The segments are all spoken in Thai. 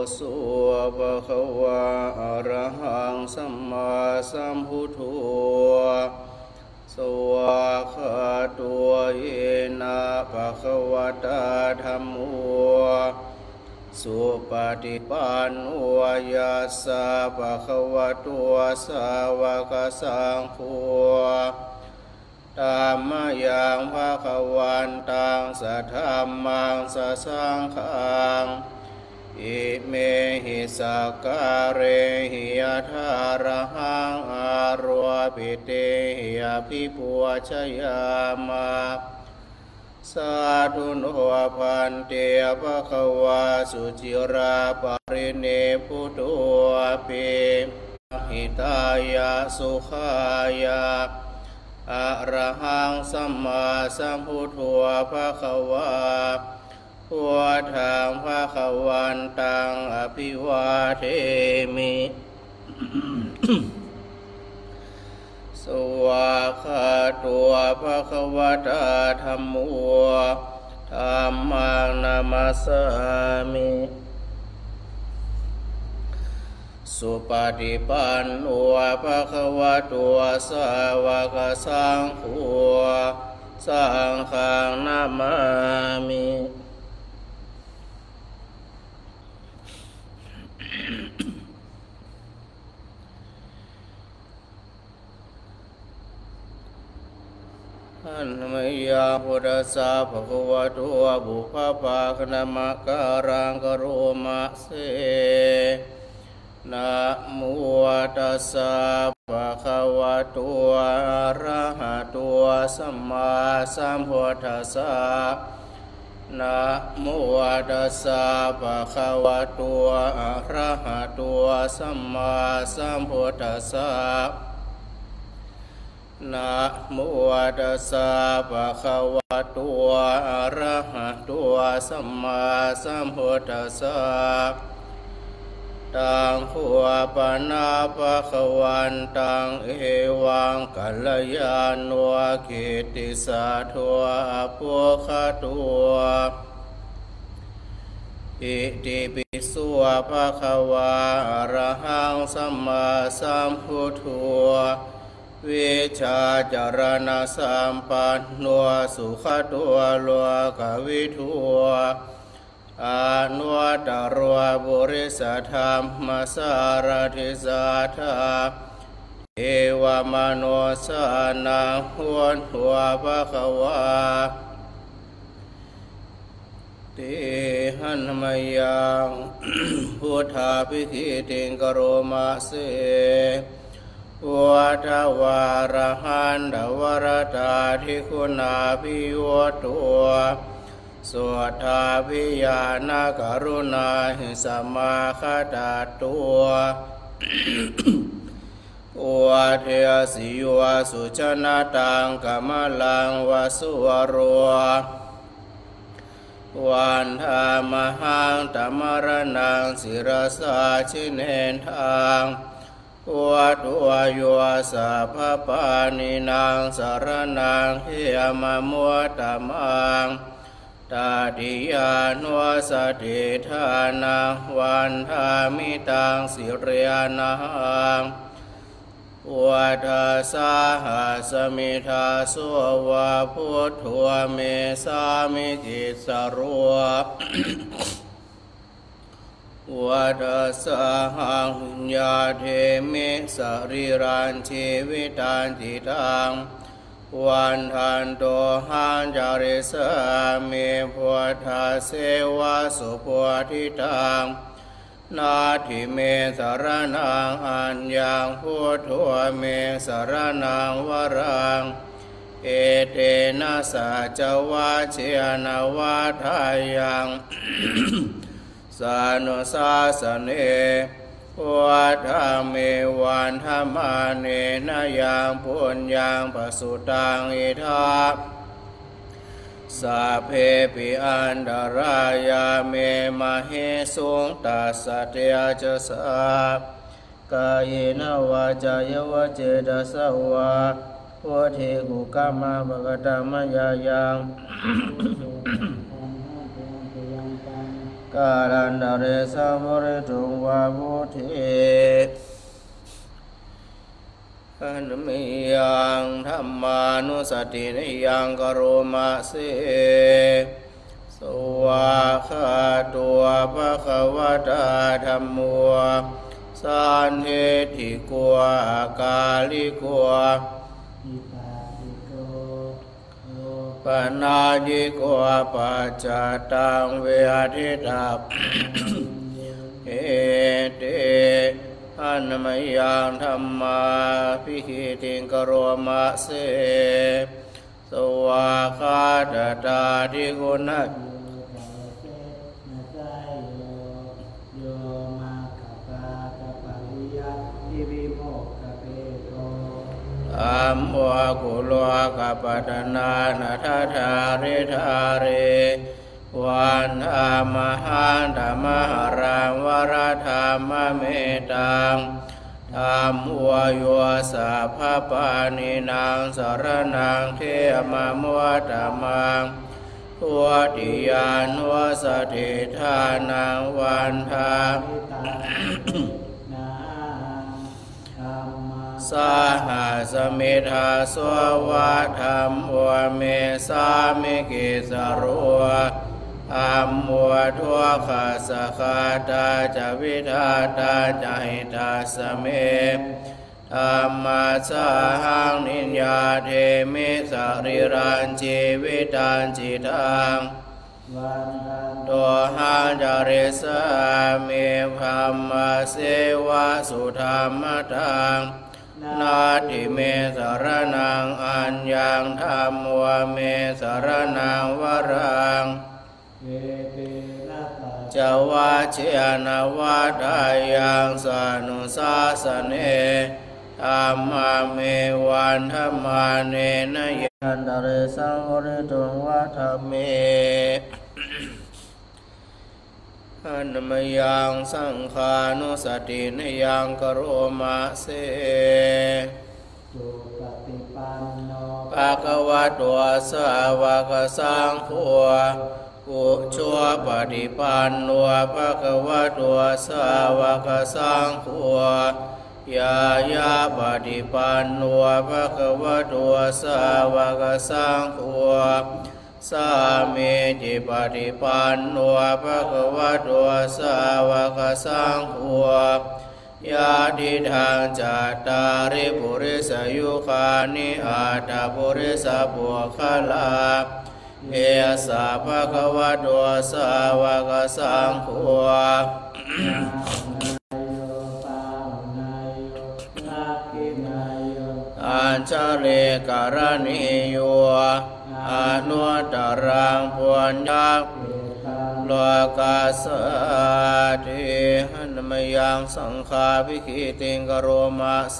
สุภะคะวะอะระหังสัมมาสัมพุทโธสวากขาตัวเยนะภะคะวะตาธัมโมสุปฏิปันโนยัสสะภะคะวะโตสาวกสังโฆธัมมยังภะคะวันตังสัทธัมมังสัสสังฆังอิเมหิสักการเรหิยะทาระหังอารวะปิเตหิอภิปุชยามะสาธุโนพันเตภะคะวะสุจิราปริเนพุโตเปหิตายะสุขายะอะระหังสัมมาสัมพุทโธภะคะวะพุทธังภะคะวันตังอภิวาเทมิสวากขาตัวภะคะวะตาธัมโมธัมมังนามัสสามิสุปฏิปันโนภะคะวะโตสาวกสังโฆสังฆังนามามิอันมยาพุทธัสสะภะคะวะโตบุพพาคณมะการังกโรมะเสนะโมตัสสะภะคะวะโตอะระหะโตสัมมาสัมพุทธัสสะนะโมตัสสะภะคะวะโตอะระหะโตสัมมาสัมพุทธัสสะนะโมตัสสะภะคะวะโตอะระหะโตสัมมาสัมพุทธัสสะตังขวาปนาภะคะวันตังเอวังกัลยาณโนกิตติสาโทอะโภคตุอิติปิโสภะคะวะอะระหังสัมมาสัมพุทโธวิชาจารณะสัมปันโนสุขตัวโลกวิทูอนุตตรบุริสธรรมสารถิสัทธาเอวมโนสานังหวนหัวภะคะวะติหันมยังพุทธาภิคิติงกโรมะเสวัฏวารหันตวรตาทิคุณาภิโยตัวสุทธาภิญาณกรุณาหิสัมมาคตาตัววะเทสิวะสุชนะตังกัมลังวสุวโรวันธามหังตมรณังศิรสาชิเนทังวัตวโยสัพพปานินางสารนังเฮียมะมัวตมังตาติยานวสติธานังวันธามิตังสิเรียนังวัฏสาหาสมิทาโสวะพุทโธเมสามิจิตสรัววัฏสาหังญาเทมิสรีรันชีวิตันติตังวันทันโตหันจาริสามิพุทธาเสวะสุพุทธิตังนาทิเมสรนังอัญญังพุทโธเมสรนังวรังเอเตนะสัจวะเชนะวะทายังสานุสาสเนวัฏเมวันธรรมาเนนยังปุญญังปสุตังอิทัปสัพเพปิอันตรายาเมมะเหสุงตัสสะเตจะสากายนวาจายวเจตสวะโพธิกุกามะภกตมยายังกกาลันดาเรสัมภริตุงวาวุธิอันมิยังธัมมานุสตินิยังกโรมะเสสวาคาตัวภะคะวะตาธัมโมสันเหติโกกาลิโกปนาจิโกปัจจตังเวทิตาเอเตอันมยังธัมมาภิคิติงกโรมะเสสวาคาตาทิกุณะอัมวะกุโลกปัตนานาทัทาริธาเรวันธามหันธรรมหรังวรธรรมเมตังธรรมวโยสัพพปานินางสรนังเทมมวตมังตัวติยานุสติทานังวันทาสหสมิทาสวะธรรมวเมสามิกิสรุอัมวะทุกขสคาตาจวิทาตาจหิตาสเมธรรมาสหังนิญญาเทมิสริรันชีวิตันจิตังตัวหังจาริสามิธรรมเสวะสุธรรมตังนาทิเมสรนังอัญญังธรรมวเมสรนังวรังจาวาเชนาวาทายังสานุสาสเนธรรมเมวันธรรมาเนนยันตเรสังวริตุงวัฏเมอันมยังสังขานุสตินยังกโรมะเสสุปฏิปันโนภะคะวะโตสาวกสังโฆอุชุปฏิปันโนภะคะวะโตสาวกสังโฆยายาปฏิปันโนภะคะวะโตสาวกสังโฆสามีจิปฏิปันโนภะคะวะโตสาวกสังโฆญาติทางจัตตาริปุริสยุคานิอาตาปุริสปุคลาเอสะภะคะวะโตสาวกสังโฆอัญชลิกรณิโยอนุตตรังปุญญาโลกัสสติหันมยังสังฆาภิคิติงกโรมะเส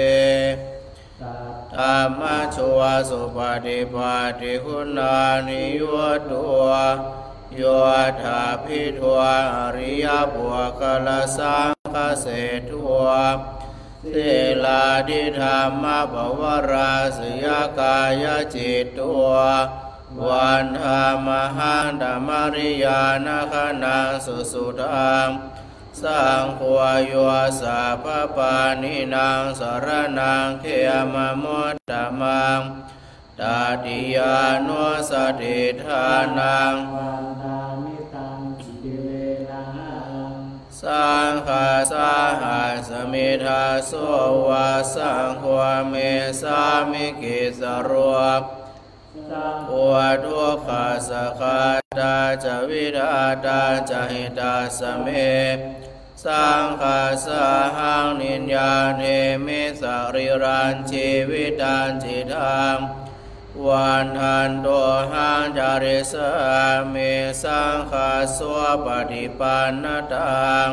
ธรรมโชสุปฏิปัติคุณานิโยตัวโยธาภิทัวอริยบุคคลสังฆเสทัวเทลาดิธรรมบวราสยกายจิตตัววันธรรมหันธรรมริยานาคนังสุสุธังสังฆวโยสัพพปานินางสรนังเขมมุตตมังตาติยานุสติทานังสังฆาสหัสมิทาโสวาสังฆวเมสามิกิสรวะอุทุกขสคาตาจวิทาตาจหิตาสเมสังฆาสหังนิญญาเทมิสริรันชีวิตันจิตังวันทันโตหังจาริสามิสังฆาสวปฏิปันนตัง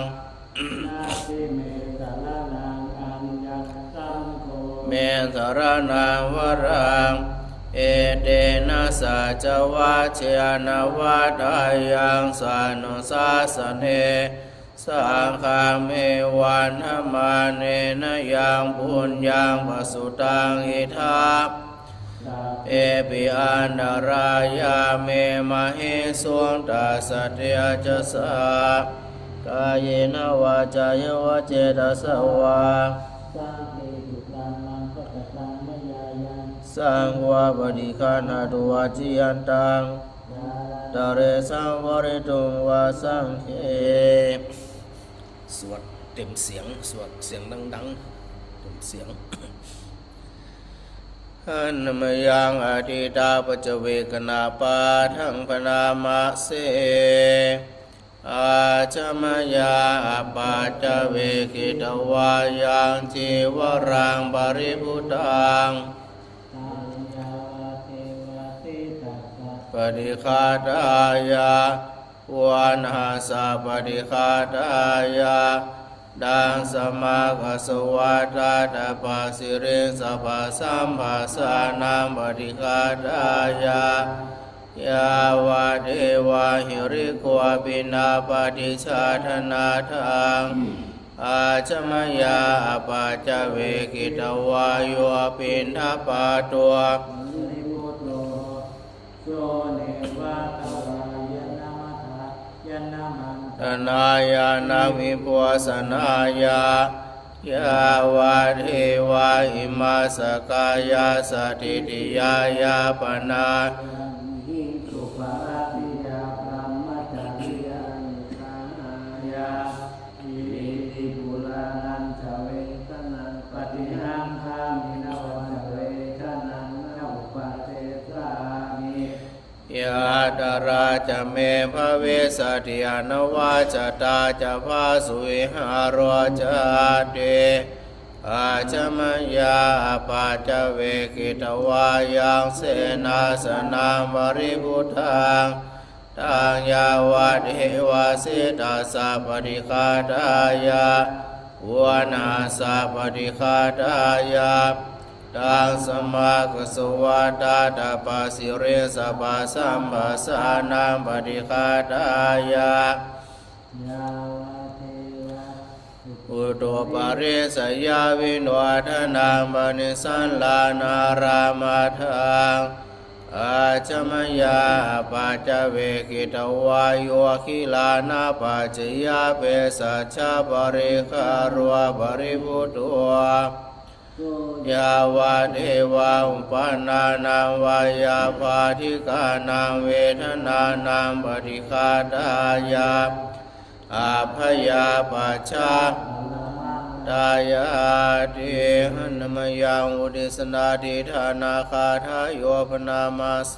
เมสรนังวรังเอเตนะสัจวัชเชนะวัฏายังสานุสาสเนสังฆาเมวันธรรมาเนนยังปุญญังปสุตังอิทาเอปิอันดารายาเมมะเหสวงตาสัตยาจสากายนวาจายวะเจตสวาสังวาปฏิฆานาตุวาจิยันตังตาเรสังวริตุงวาสังเขสวดเต็มเสียงสวดเสียงดังๆเต็มเสียงอันนมยังอธิตาปัจเวกนาปาทังพนามาเสอาจมยาปาจเวกิตวายังจีวรังปริพุตังปฏิฆาตายาวานาสาปฏิฆาตายาดังสมาคสวัตตาปัสสิริสัพพสัมภาสานังปฏิฆาตายายาวะเทวะหิริโกปินาปฏิชาธนาทังอาจมยาปาจเวกิตวายุปินทปาตัวธนายานาวิปัวสนายายาวะเทวะอิมาสกายาสติติยายาปนายาดาราจะเมภเวสติอานวาจตาจะภาสุวิหารจาเตอาจมยาปาจเวกิตวายังเสนาสนังบริพุทังตังยาวะเทวาสิตาสาปฏิฆาตายาวานาสาปฏิฆาตายาตังสมาคสวัตตาปัสสิริสัพพสัมภาสานังปฏิฆาตายาอุตุปาริสยาวินวัฒนังปณิสันลานารามาทังอาจมยาปัจเวกิตวายุขิลานาปัจจยาเปสัชฌปริคารวะปริพุตัวยาวะเทวะอุปนานังวายาภาธิกานังเวทนานังปฏิฆาตายาอาภยาปัจฉาตายาเทหันมยังอุติสนาทิธานาคาทายโยปนามาเส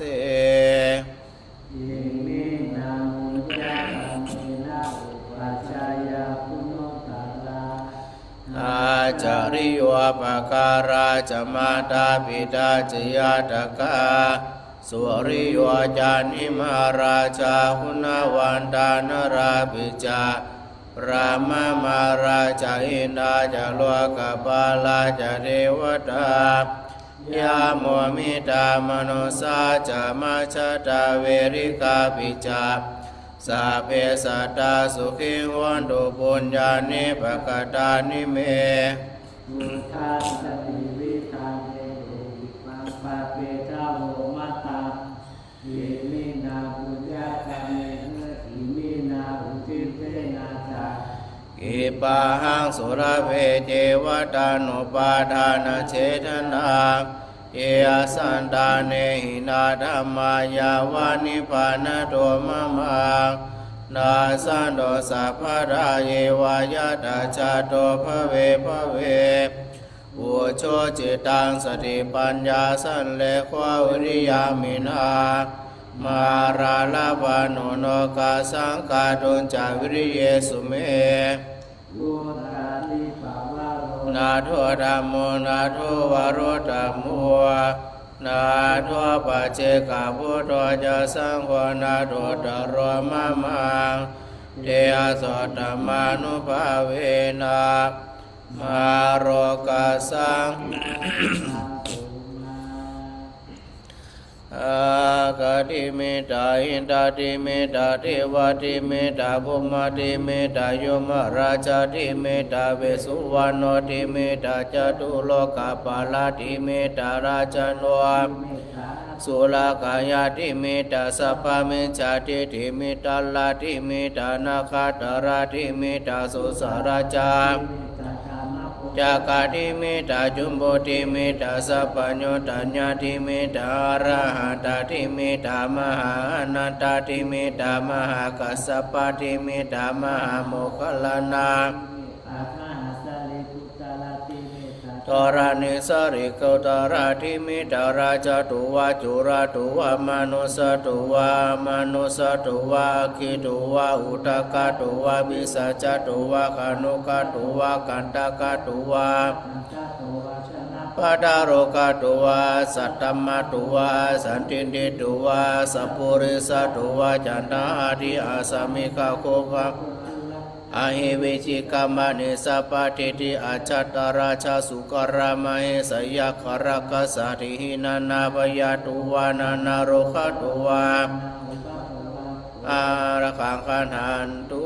อาจาริโยปการาจมาตาปิตาจยาตกาสุริโยจานิมาราชาหุนวันตานราปิจารามามาราชาอินทาจโลกปาลาจเทวตายาโมมิตามโนสาจามาชตาเวริกาปิจาสาเพสัตตาสุขิวันตุปุญญานิปกตานิเมมุทาสติวิทาเนโรวิปังปะเปตาโหมัตตาเยมินาปุญญาคาเมนะอิมินาอุทิเตนะจาอิปะหังสุรเวเจวตานุปาทานเฉทนาเอสันตาเนหินาธรรมายาวานิพานโตมะมังนาสันโดสัพพะราเยวายาตาจาโตภเวภเวอุโชจิตังสติปัญญาสันเลขวาวิริยามินามาราลาภานุโนกาสังกาตุนจาวิริเยสุเมนาโทธัมโมนาโทวโรธัมโมนาโทปัจเจกพุทโธจะสังโฆนาโทตโรมะมังเทอสตมานุภาเวนะมาโรกัสสังอากาติเมตาอินทาติเมตาเทวติเมตาภูมิติเมตายมราชติเมตาเวสุวรรณติเมตาจตุโลกปาลติเมตาราชโนสุลกายติเมตาสัพพเมจาติติเมตาลาติเมตานาคาตราติเมตาสุสาราชาจากาติเมตาจุมโบติเมตาสัพพโญตัญญาติเมตาอรหัตติเมตามหาอนันตติเมตามหากัสสปติเมตามหาโมคคัลลานาตระนิสริกตระทิมิตาราชตุวาจุราตุวามนุสตุวามนุสตุวาคิตุวาอุตกะตุวาบิสัจตุวาคานุกะตุวากันตกะตุวาปัตตโรกะตุวาสัตตมะตุวาสันติติตุวาสัพพุริสตุวาจันตาอาทิอาสามิกาโคภะอาหิวิจิกามนิสัพพติติอาจัตตราชสุกรามะเหสยคารกัสสติหินานาปยตุวานานาโรคตุวาอาระคังขันหันตุ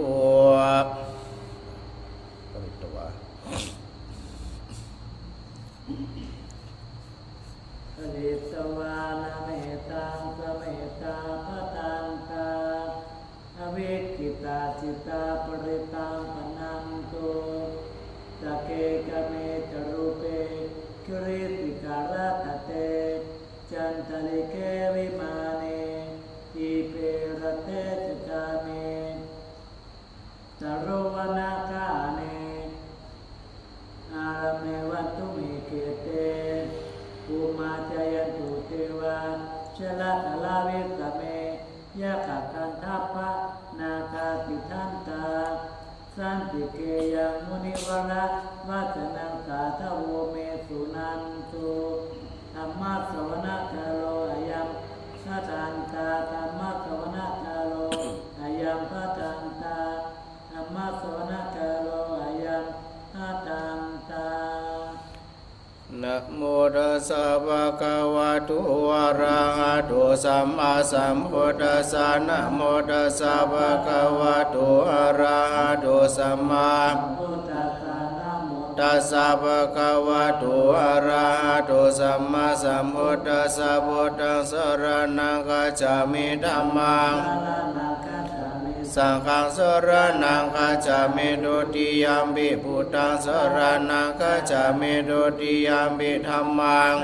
จิตาปริตังปนันโตสเกกเมจรูเปคิริติการะตะเตจันทลิเกวิมาเนอิเปรเตจจาเมตโรวนาคาเนอารเมวัตุเมเกเตภูมาจายันตุเทวาชละทลาวิสเมยะขักันทัพพะนาคาติทันตาสันติเกยังมุนิวระวัจนังสาทโวเมสุนันตุธรรมะสวนาคาโลอายัมสัตันตาธรรมะสวนาคาโลอายัมสัตันตาธรรมะสวนาคาโลอายัมสัตันตานะโมตัสสะภะคะวะโตอะระหะโตสัมมาสัมพุทธัสสะนะโมตัสสะภะคะวะโตอะระหะโตสัมมาตัสสะภะคะวะโตอะระหะโตสัมมาสัมพุทธัสสะพุทธังสรณังคัจฉามิธัมมังสังฆังสรณังคัจฉามิดุติยัมปิพุทธังสรณังคัจฉามิดุติยัมปิธัมมัง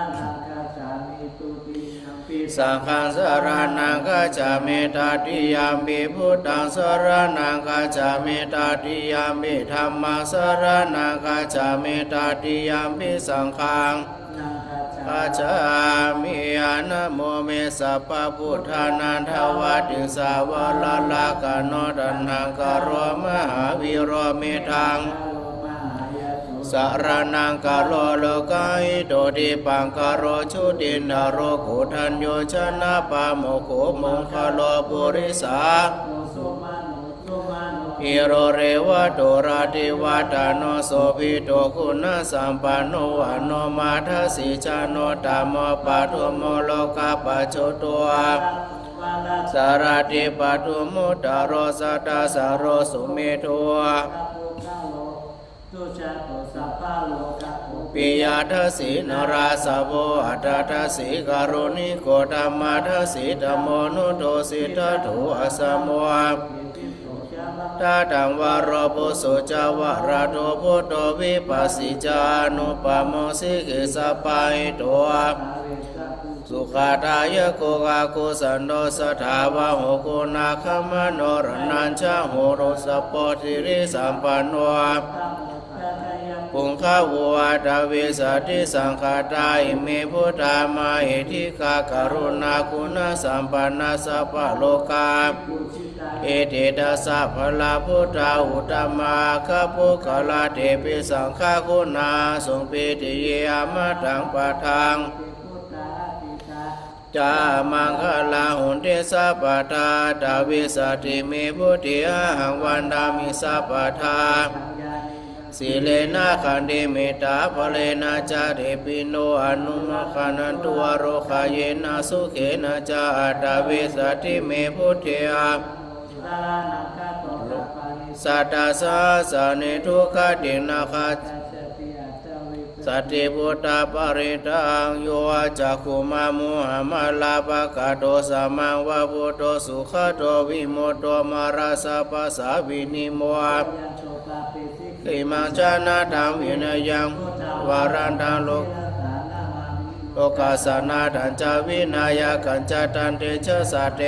สังฆังสรณังคัจฉามิตติยัมปิพุทธังสรณังคัจฉามิตติยัมปิธัมมังสรณังคัจฉามิตติยัมปิสังฆังคัจฉามิอะนะโมเมสัพพะพุทธานันทวัตติสาวลาลากโนตัณหังกโรมหาวิโรมิทังสารนังกโรโลกาหิโตติปังกโรชุตินโรกุทัญโยชนะปะโมโคมงคโลปุริสาอิโรเรวะโตราติวัตโนโสภิโตคุณสัมปันโนวโนมาทัสสิจโนตัมโมปัตตุโมโลกาปัจจุตัวสารติปัตตุมุตตโรสัตตสารโรสุเมตุปิยาทัสสินราสโวอัตทัสสิกรุณิโกธัมมาทัสสิธัมโมนุโตสิทธัตถุอสมโมตาตังวารโพสุจาวาราโตพุทโธวิปัสสิจานุปโมสิกิสปะหิโตสุขาตายโกกากุสันโดสถาวะโหกุนาคมโนรนัญชะโหโรสปอติริสัมปันโนปุงคาวะดาวิสติสังฆาตาอิเมพุทธามาหิทิกาการุณาคุณสัมปันนาสัพพะโลกาเอเตตัสสะภะลาพุทธาอุตตมาคะปุคลาเทปิสังฆาคุณาสงปิติเยอมตังปะทังจามังคลาหุนเทสัพพะทาดาวิสติเมพุทธิหังวันดามิสัพพะทาสีเลนะขันติเมตตาภเลนะจาเรปิโนอนุมคานันตุวโรคาเยนะสุเขนะจาอัตตเวสัตถิเมพุทเทอาสัตตาสาสานิทุกขตินาคาสัตติพุทธปริตังโยจักขุมามุหมาลาภกะโตสัมมังวะพุทโธสุขโตวิโมโตมาราสะปัสสาวินิโมะอิมังชนะธังวินัยังวารันตังโลกัสสนาตัญจวินัยกัญจตันเตชะสัตเต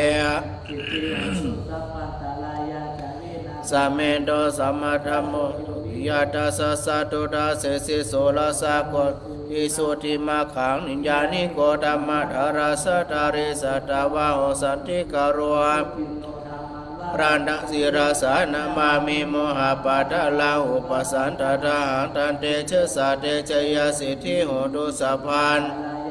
สัมเมโตสัมมาธัมโมยะตาสสะตุตาเสสิโสลาสะโกอิสุติมาขังนิญานิโกธัมมะธาราสะตาริสัตตวะโหสันติกโรรันดังศิราสานามามิโมหะปัตตะลาอุปสันตตาหังตันเตชะสัตเตชยสิทธิโหตุสัพพัน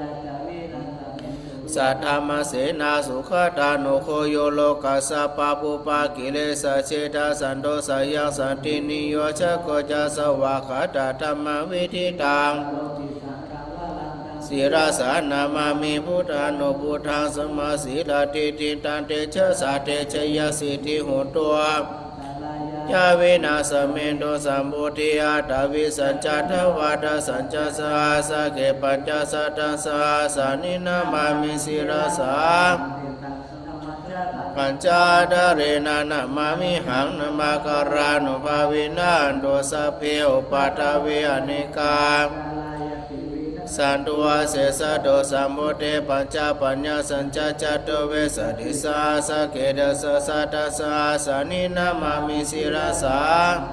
สัทธามเสนาสุขตานุโคโยโลกัสสะปะปุปะกิเลสเชตาสันโดสยังสันตินิโยชะโกจัสสวะขัตตธรรมวิธิตังศิราสานามามิพุทธานุพุทธังสมาสีลติติตันเตชะสัตเตชยสิทธิโหตุยาเวนะสเมนโตสัมพุทธิยาตวิสัญจทวัฏสัญจสหสะเกปัญจสัตตสหสานินามามิศิราสาปัญจดาเรนะนะมามิหังนะมาการานุภาวินาโดสัพเพอุปัฏฐเวอเนกาสันตุวาเสสะโดสัมโมเตปัญจปัญญาสัญจจัตโตเวสติสาสะเกดสะสัตตสาสานินามามิศิราสา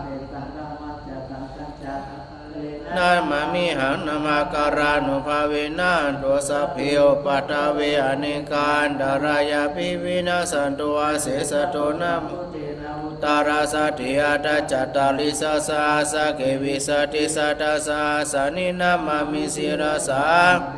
นามามิหังนามาการานุภาเวนะโดสัพเพอุปัฏฐเวอเนกาดารายาปิวินาสันตุวาเสสะโตนะตาราสติอาตจัตตาลิสาสาสะเกวิสติสัตตสาสานินามามิศิราสา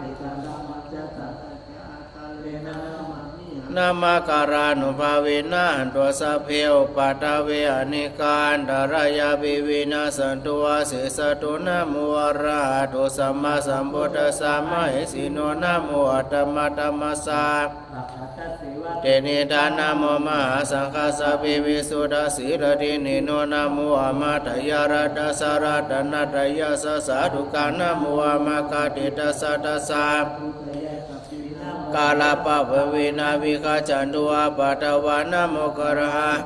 นามาการานุภาเวนะโดสัพเพอุปัฏฐเวอเนกาดารายาปิวินาสันตุวาเสสะโตนะโมอะระหะโตสัมมาสัมพุทธัสสะมะเหสิโนนะโมอัตตมะธัมมัสสะเตนิดานะโมมหาสังฆสัพพิวิสุทธสีรตินิโนนะโมอะมาตยารัตสารัตนะตยาสสะทุกานะโมอะมะกะติตัสสะตัสสะกาลปะภเวนะวิกาจันตุอาปัตวานะโมกระหะ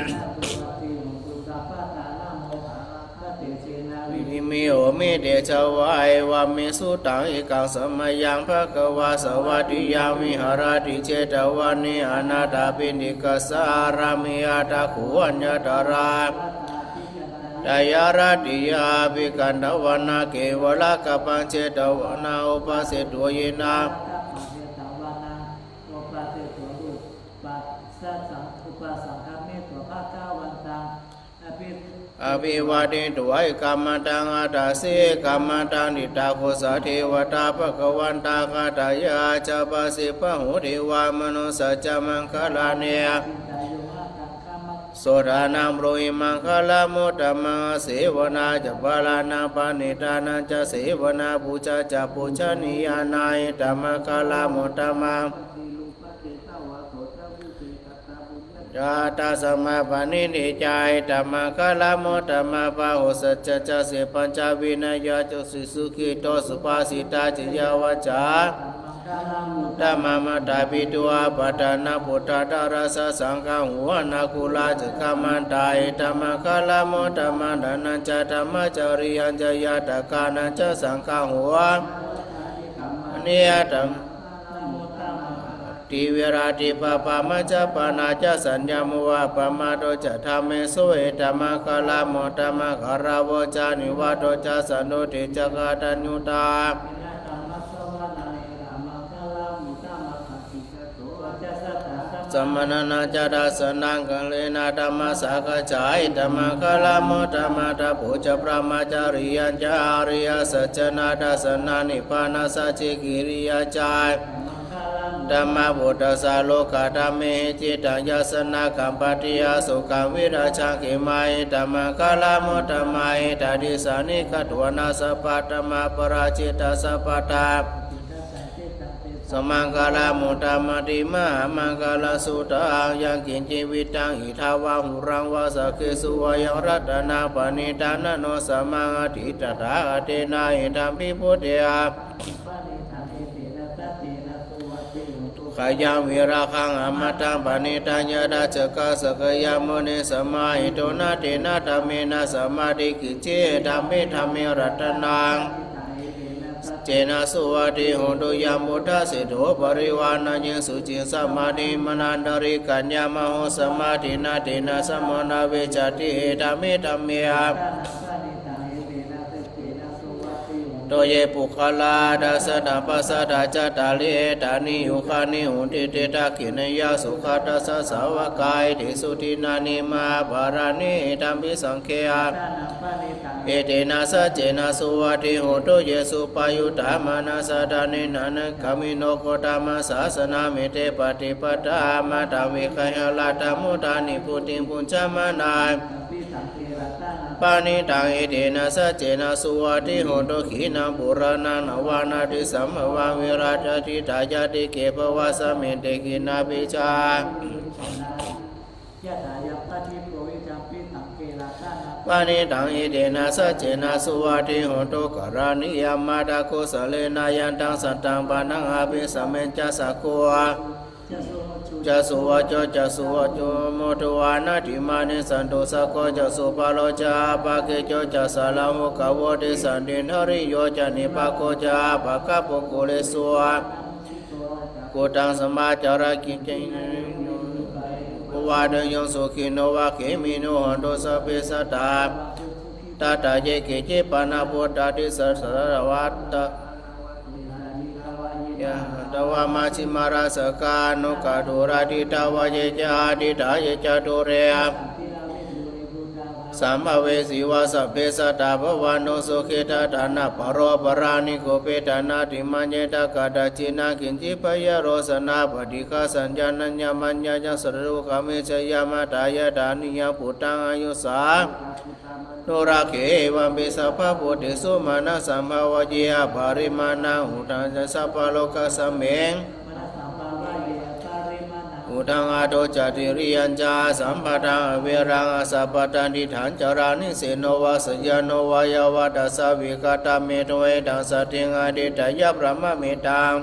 วิมิโอมิเดชวายวามิสุตังเอกังสมัยยังภควาสวัสดิยามิหรติเจตวานิอนาถาปิณิกสารามิอาตาขุวัญญตราดายารติยาภิกันตวนาเกวลกปัญเจตวนาอุปเสตวยนาอภิวาทิตุไอกรรมตังอาตาสิกรรมตังนิตาโคสะเทวตาภควันตาคาตายาจาปะสิปะหุเทวามนุสัจจมังคลาเนยโสดานังโรหิมังคลามุตตมังเสวนาจะบาลานาปานิตานันจะเสวนาปูชาจะปูชนียานายธรรมคลามุตตมังยาตาสมาปานินิจายธรรมคลามุตตมะปะโหสัจจะเสปัญจวินัยจุสิสุขิโตสุภาสิตาจิยาวจาธรรมมัตตาปิตุอาปัตนาพุทธตาราสสังฆังหัวนาคุลาจกามันตายธรรมคลามุตตมะดานันจะธรรมจริยัญจยตกานันจะสังฆังหัวเนียธรรมทิเวราทิปปามัจจปนาจสัญญามุวะปมาโตจะธรรมเสวยธรรมคลามุตตมะคาราวจานิวัตโตจะสันโดติจักตัญญูตาสัมมนานาจาราสนังกัลเลนะธรรมสักจายธรรมคลามุตตมะตะโพจพระมาจาริยัญจาริยสัจนาทัสสนานิพพานาสัจจิกิริยาจายธัมมาพุทธัสสะโลกธรรมเมจิตังยัสสนากัมปติยาสุขังวิราชังเขมาหิธัมมังกาลามุตตมาหิตาดิสานิกัตวนาสัพพะธัมมาปราชิตาสัพพะตาสมังกาลามุตตมติมหามังกาลสุตายังกินจิวิตังอิทาวาหุรังวาสเกสุวายังรัตนาปณิธานโนสมังอธิตถาเตนะหิธัมปิพุทธะขายาวิราคังอมตังปณิตัญญาดาจกะสกยามโนสมาหิโตนะเตนะธรรมินะสมาธิกิเจธรรมิธรรมิรัตนังเจนะสุวัติโหตุยามุตตะสิโธปริวานะยิสุจิสมาธิมนันตริกัญญามโหสมาธินาเตนะสมนาเวจติธรรมิธรรมิยะโตเยปุคลาดัสดาปัสสะดาจตาลิตานิยุคานิหุติเตตะกินยาสุขตัสสะสาวกายติสุตินานิมาบารานิธัมปิสังเขยะเอเตนะสะเจนะสุวัติโหตุเยสุปายุตามานาสะดานินันกามิโนโคตามาสาสนาเมเตปฏิปตามาตาวิคหลาตามุตานิพุติปุญจมานาปานิตังเอเตนะสะเจนะสุวัติโหตุขีนังปุรานังนวานาติสัมภวังวิราชติตายาติเกภวะสะเมเตกินาปิจาปานิตังเอเตนะสะเจนะสุวัติโหตุกรานิยามมาดาโคสะเลนะยันตังสัตตังปานังอาภิสัมเมจัสสะโคจัสสุวะโจจัสสุวะโจโมตุวานาติมานิสันตุสะโคจัสสุปาโลจาปะเกโจจัสสะลามุกะโวติสันตินหริโยจานิปะโคจาปะกะปุกุเลสุวะกุตังสมาจาระกินเจวาดยงสุขิโนวะเขมิโนหันตุสัพเพสัตตาตาตาเยเกเจปานาโพตาติสัสสะวัตตะตวามาชิมาราสกานุกาดุราติตาวเยจาติตาเยจตุเรสัมภเวสีวาสเพสัตตาภวานุสุขิตาฐานะปโรปรานิโกเปตานาติมัญเจตากาดจินากินจิปยโรสนาปฏิฆาสัญญาณัญญมัญญาจัสรุขมิจยามาตายดานิยปุตังอายุสาโนราเขวัมปิสัพพะปุติสุมานะสัมภวเจียภาริมานังอุตังสัพพะโลกสัมเมงอุตังอาโตจติริยัญจาสัมปตังเวรังสัพพตันติฐานจารานิเสโนวาสยโนวายาวาตัสสะวิกตเมตเวตังสติงอดิตยะพระมะเมตัง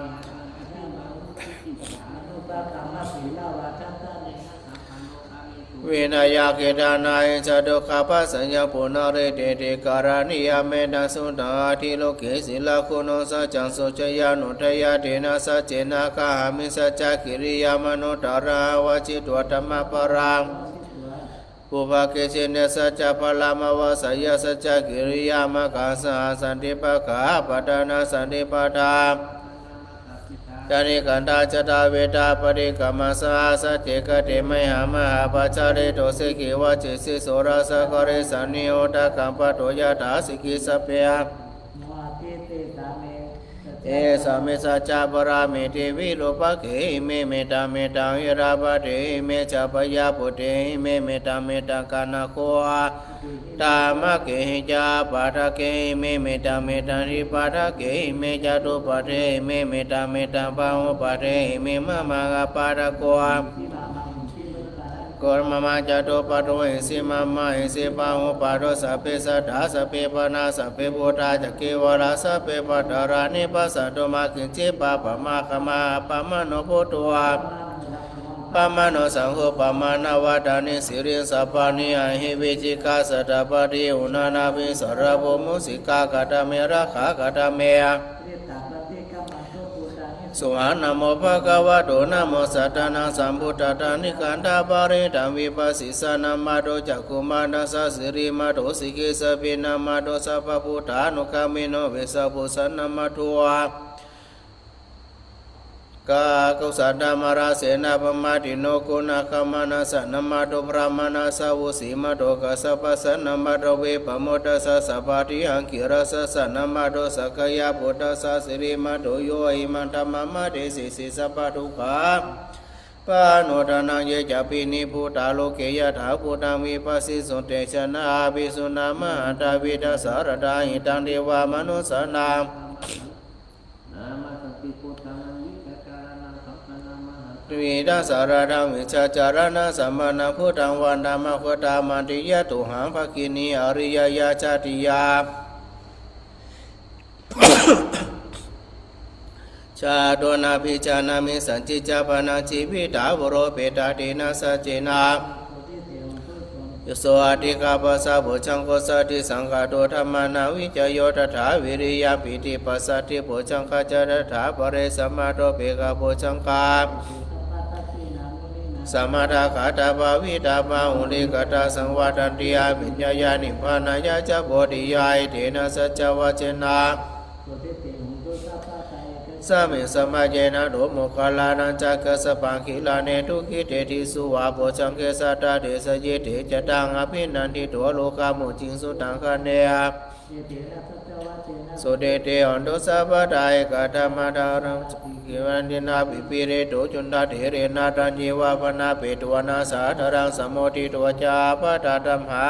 เวนยาเกตานายิจตุขปัสสัญญปุณเรเตเตการานิยเมตังสุตาทิโลเกศิลาคุโนสัจจังสุจยานุทยาเทนะสัจเจนะคาหามิสัจจกิริยามโนตาราวจิตวธรรมปรังปุภเกเชเนสัจจพลามวสยสัจจกิริยามกาสหัสันติปะขาปัตนาสันติปทาจานิกันตาจตาเวตาปริกรรมสาสเจกเตไมหามหาปัจจาริโตสิกิวะเจสิโสรสกเรสันนิโอตะกัมปะโตยะถาสิกิสเปียเอสามิสัจจาปรามิติวิโรปะเขเมเมตาเมตังอิราปะเทเมจาปยาปุเตเมเมตาเมตังกานาโคอาตามะเกจาปะทะเกเมเมตาเมตังริปะทะเกเมจาตุปะเทเมเมตาเมตังปะหุปะเทเมมะมังปะทะโกอาโกรมมาจาตุปะโตหิสิมะมะหิสิปะหุปะโตสัพเพสัทธาสัพเพปนาสัพเพพุทธาจักเกวราสัพเพปัตตารานิปัสสะโตมาคิจิปะปะมาคมาปะมะโนพุทโธปะมะโนสังโฆปะมะนาวะดานิสิริสัพพานิอหิวิจิกาสัตตปะริอุณานาภิสรโภมุสิกากตเมระขากตเมสุหานะโมภะคะวะโตนะโมสัตตานังสัมพุทธัสสะนิกันตาปาริตังวิปัสสิสานะมาโตจักขุมานัสสะสิริมาโตสิกิสปินะมาโตสัพพพุทธานุคามิโนเวสะปุสันนะมาโตกากุสัตตมาราเสนาปมาติโนกุณาคมานาสนมาโตพระมานาสาวุสีมาโตกัสสะปัสสนมาโตเวปโมตัสสะสัพพะทิหังกิรัสสะนมาโตสักยะพุทธัสสะสิริมาโตโยอิมันธรรมมาเดสิสิสัพพะทุกขาปาโนทานังเยจะปินิพุทธาโลเกยถาพุทธังวิปัสสิสุเตชนะภิสุนามหตาวิทัสสารดาหิตังเทวามนุสนาวิทัสสารดังวิชาจารณะสัมมานาพุทธังวันธรรมพุทธามันติยะตุหังภคินีอริยยาชาติยาชาโดนาภิจานามิสัจจิจาปนาชีวิตาวโรเปตาเตนะสัจเจนะยโสอติกาปัสสะโภชังโกสติสังฆาโตธรรมานาวิจโยตถาวิริยปิติปัสสติโภชังคาจตถาปเรสัมมาโตเปกาโภชังคาสมาทาขาตาภาวิตาภาอุลิกตาสังวาตันติยาปิญญายานิพพานายาจะโพธิยายเทนะสัจจวัจเจนะสามิสมาเจนะโดโมคาลานันจักสปังคิลาเนทุกิเตติสุวาโพชังเกสัตตาเดสเยเตจตังอภินันทิโตโลกามุจิงสุตังคะเนยสุเดเตอันโดสัพพะไตกะธรรมะดารังกิวันตินาปิปิเรโตจุนตาเถเรนาตัญจีวาปนาเปตวนาสาธรังสมโมทิตวจาปะตาธัมหา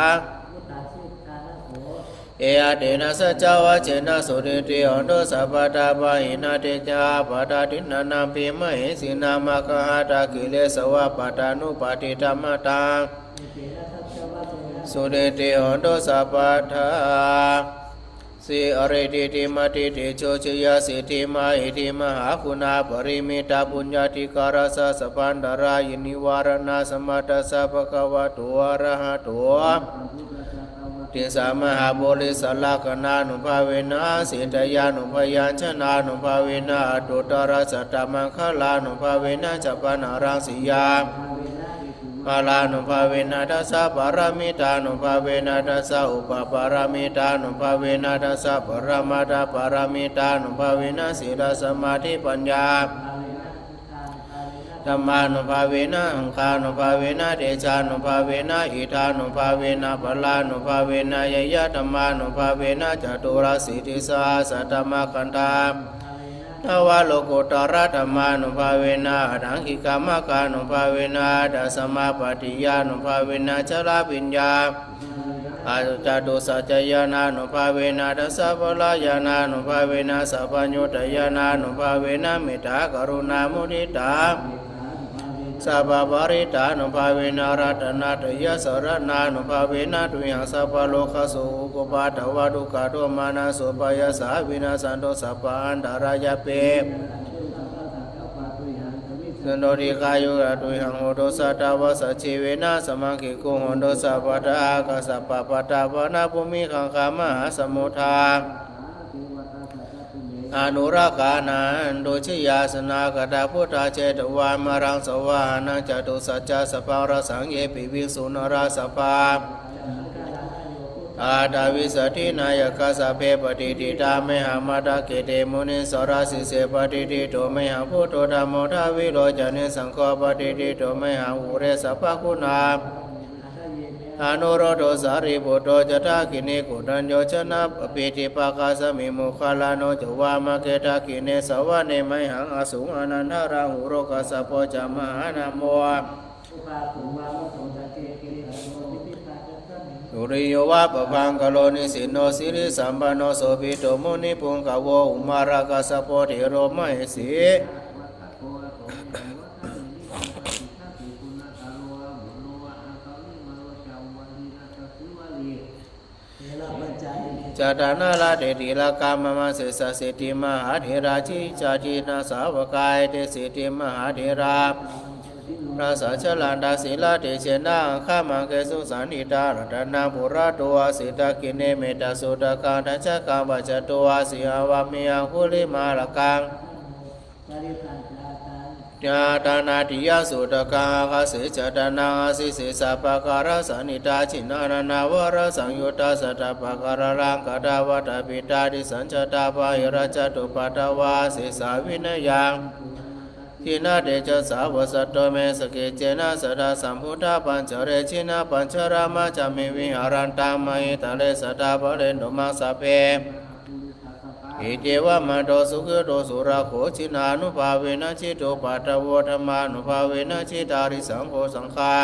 เออเดนะสัจจวัจเจนะสุเดเตอันโดสัพพะตาปะหินาเตจาปะตาตินันนัมปิมะเหสินามะกะหะตากิเลสวะปะตานุปาติธัมมะตังสุเดเตอันโดสัพพะทาสิอริติติมติติโชชยสิติมาอิติมหาคุณาปริมิตาปุญญาธิการสะสัพพันดารายนิวารณาสมัตตสัพพะคะวะโตอะระหะโตติสามหาโพลิสลากนานุภาเวนะสิทยานุพยัญชนะนุภาเวนะตุตระสัตตมังคลานุภาเวนะจัปปนารังสิยามาลานุภาเวนะทัสสะปารามิตานุภาเวนะทัสสะอุปปารามิตานุภาเวนะทัสสะปรมาตาปารามิตานุภาเวนะศีลสมาธิปัญญาธรรมานุภาเวนะอังคานุภาเวนะเดชานุภาเวนะอิทานุภาเวนะพลานุภาเวนะยยะธรรมานุภาเวนะจตุราสิทธิสาสัตตมคันธาทวาโลกุตระธรรมานุภาเวนะดังกิกามกานุภาเวนะดัสมาปฏิยานุภาเวนะชลาปิญญาอาจาตุสัจจยานานุภาเวนะดัสสะพลายานานุภาเวนะสัพพโญตยานานุภาเวนะเมตตากรุณามุทิตาสัพพปริตานุภาเวนะรัตนาตยสรณานุภาเวนะตุยังสัพพโลกสุปปาทวาดุขะโทมานะสุปยสาวินาสันโตสัพพอันตรายเปสันโดริกายุระตุยังโหโตสัตตวสัจเวนะสมังคิกุโหโตสัพพตากัสสะปะปะตาปนะภูมิขังคามหาสมุทาอนุรักขานันโดชยาสนากตาพุทธาเจตวามารังสวานังจตุสัจจะสภารสังเยปิวิสุนราสภาอาดาวิสตินายกัสสะเพปฏิทิตาเมหามาตาเกเตมุนิสราสิเสปฏิทิโตเมหาพุทโธธรรมโมทาวิโรจเนสังฆปฏิทิโตเมหาอุเรสัพพคุณาอนุโรโธสารีบุตโตจตาคินิกุดัญโยชนะปิติปากาสมิมุขลาโนจวามะเกตาคิเนสวะเนไมหังอสุงอนันทาราหุโรกัสสะโพจามหานาโมสุริโยวะปะพังกโลนิสิโนสิริสัมปันโนโสภิโตมุนิปุงกะโวอุมารากัสสะโพธิโรมะเหสีจตานาลาเดติลากามมาเสสสิติมหาเถราชิจาจินาสาวกายเตสิติมหาเถราพระสัจลันดาศิลาเตเชนะข้ามังเกสุสันติตารัตนาปุระตัวสิตากิเนเมตาสุตกาทัจกาบัจตัวสิอาวามียหุลิมาลกังญาตานาติยสุตกังอาศิจตนาสิสิสัพพการะสันิตาชินานานาวรสังยุตตาสัตตปการะรังกดาวัตปิตาดิสัญจตาปะหิระจตุปัตตวาสิสาวินยังทินาเดชะสาวสัตโตเมสเกเจนะสดาสัมพุทธาปัญจเรชินะปัญจรามาจามิวิหารันตังมหิตาเลสดาภเรนุมังสเพอิเทวะมะโตสุขโตสุราโขชินานุภาเวนะชิโตปัตตโวธรรมานุภาเวนะชิตาริสังโฆสังฆา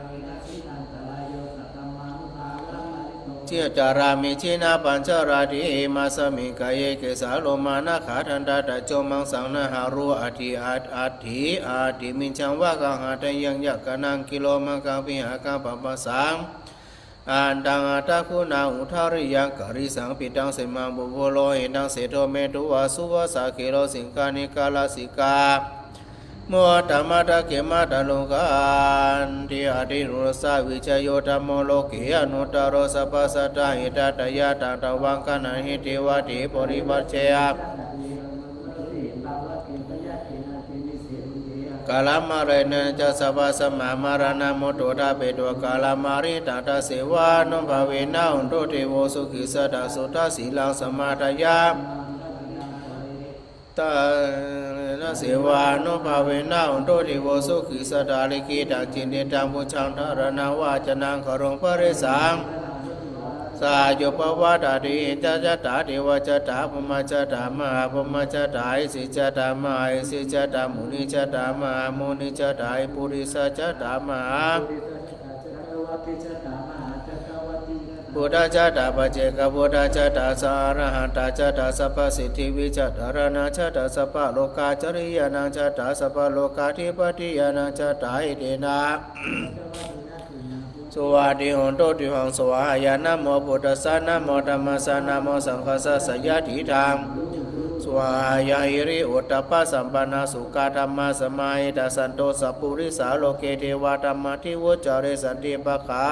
เจจารามิชินาปัญจราติมาสมิกายเกสาโลมานะขาทันตาตะโจมังสังนะหารุอาทิอาทิมิจังวะกังหาตยังยักกนังกิโลมังกังปิหากังปะปะสังอันตังอัตตะคุณาอุทาริยังกริสังปิตังเสมังบุโพโลหิตังเสโตเมตุวาสุวะสาเคโลสิงคานิกาลาสิกามัวธรรมะตะเกมะตะโลกันที่อธิรุสาวิชโยธรรมโลกิอนุตตรสัพพสัตตาหิตตยะตังตวังคณะหิติวะติปริปัจเจยกาลามาเรนจะสัพพสัมมามารานามุตโตดาเปตัวกาลามาริตาตาเสวานุภาเวนะอุนโตเทโวสุขิสัตตสุตตสีลังสมาทายาตานะเสวานุภาเวนะอุนโตเทโวสุขิสัตตาลิกิตังจินเตตังพุชังทารณาวาจนังขรงปริสังสาโยปวาตาติจัจตาเทวจัตตาภมจัตตามหาภมจัตตาอิสิจัตตามหาอิสิจัตตามุนิจัตตามหามุนิจัตตาปุริสัจจัตตามหาพุทธจัตตาปัจเจกพุทธจัตตาสารหันตจัตตาสัพพสิทธิวิจัตตารณจัตตาสัพพโลกาจริยานังจัตตาสัพพโลกาธิปติยานังจัตตาอิเดนะสวัสดีโหตุติหังสวายานะโมพุทธัสสะนะโมธัมมัสสะนะโมสังฆัสสะสยะทิทังสวายาหิริอุตตปะสัมปันนาสุขธรรมะสมาหิตาสันโตสัพพุริสาโลเกเทวธรรมะทิวุจาริสันติปะขา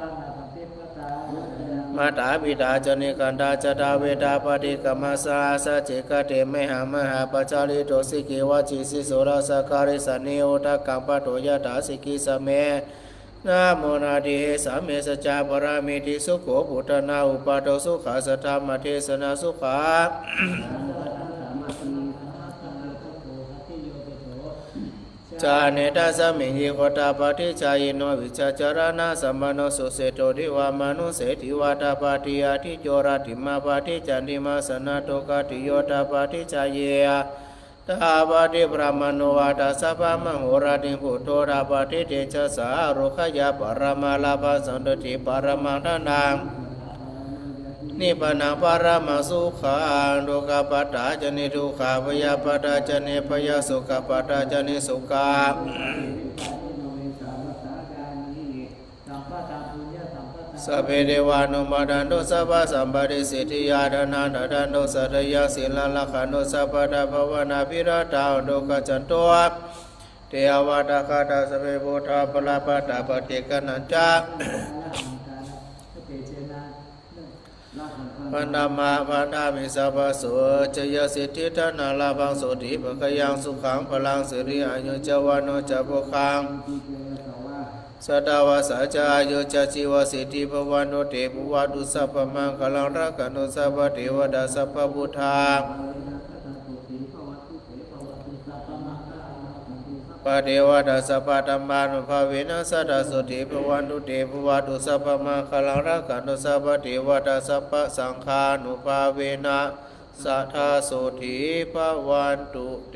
มาตาบิดาจนิกันดาจตาเวดาปฏิกรรมสาสะเจกเตเมหามหาปจาริโตสิกิวจิสิโสรสการิสันนิโอตกัมปะโตยตาสิกิสเมนะโมนาดิสามิสัจจาปรามิติสุโขพุทธนาอุปาโตสุขาสัทธรรมเทศนาสุขาจาเนตัสมิงยิโคตาปฏิจายโนวิจจารณะสัมมโนสุเสโตทิวามนุเสติวาตาปฏิอาทิโยราติมาปฏิจันติมาสนาโตกติโยตาปฏิจายตาปฏิพระมโนวาตาสัพพมโหราติพุทโธราปฏิเตชะสารุขยาปรมาลาภสันติปรมังทนังนิพพานังปรมังสุขังโลกปัตตาจนิทุกขาพยาปัตตาจนิพยาสุขปัตตาจนิสุขาสัพเพเทวานุมาดันโตสัพพสัมปติสิทธิยาดานันดันโตสัตยาสิลาลักขันโตสัพพะภวนาภิราตาโตกัจจโตเทวตาคาตาสัพเพพุทธาปลาปตาปฏิกนันจาพันธมาพันธามิสัพพโสจยสิทธิธนาลาภังโสติปะขยังสุขังพลังสิริอายุจวานโนจโพคังสัตวาสัจจายุจจิวสิทธิภวันโนเตภวตุสัพพมังคลังรักขันโตสัพพเทวดาสัพพพุทธาปะเทวดาสัพพธัมมานุภาเวนะสัตตสุติภวันตุเตภวตุสัพพมังคลังรักขันโตสัพพเทวดาสัพพสังฆานุภาเวนะสัทธาสุติภวันตุเต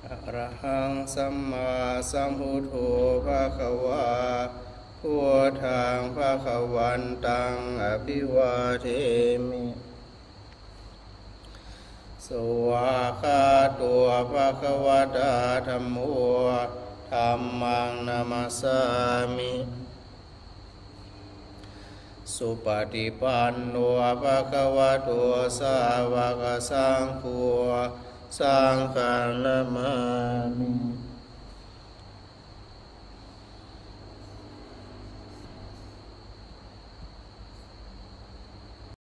อะระหังสัมมาสัมพุทโธภะคะวาพุทธังภะคะวันตังอภิวาเทมิสวากขาโตภะคะวะตาธัมโมธัมมังนามัสสามิสุปฏิปันโนภะคะวะโตสาวกสังโฆสังฆังนามามิ